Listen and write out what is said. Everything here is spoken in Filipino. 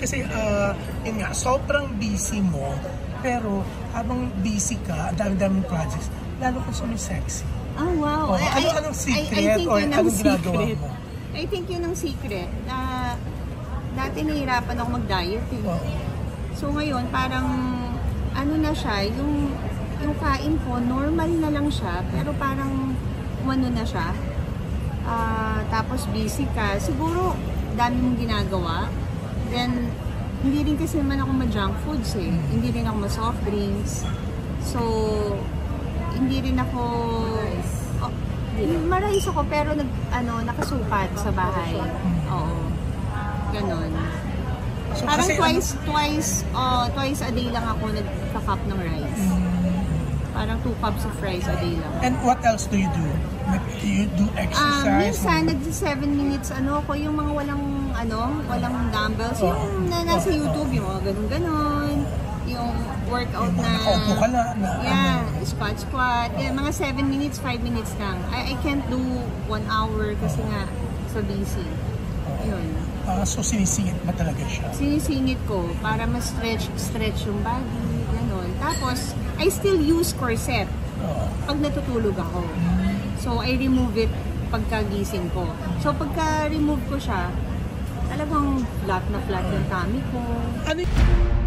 kasi yun nga, sobrang busy mo, pero habang busy ka, dami-daming projects, lalo kang sumisexy. Oh, wow. Anong secret or anong ginagawa mo? I think yun ang secret. Dati nahihirapan ako mag-diet eh. Wow. So ngayon, parang ano na siya, yung kain ko, normal na lang siya, pero parang ano na siya. Tapos busy ka. Siguro, dami mong ginagawa. Then, hindi rin kasi naman ako ma-junk foods eh. Hindi rin ako ma-soft drinks. So, hindi rin ako... Marais ako pero nakasupat sa bahay. Oo. Ganon. So, parang twice a day lang ako nagka-cup ng rice. Parang 2 cups of rice a day lang. And what else do you do? Do you do exercise? Minsan, nag-7 minutes ako, yung mga walang dumbbells. Yung nasa YouTube, yung mga ganun-ganon. Yung workout yung nakaupo ka na. Squat. Yeah, mga 7 minutes, 5 minutes lang. I can't do 1 hour kasi nga so busy. Yun. So sinisingit ba talaga siya? Sinisingit ko para ma-stretch yung body, gano'n. Tapos, I still use corset pag natutulog ako. So, I remove it pagkagising ko. So, pagka-remove ko siya, talagang flat na flat yung tummy ko. Ano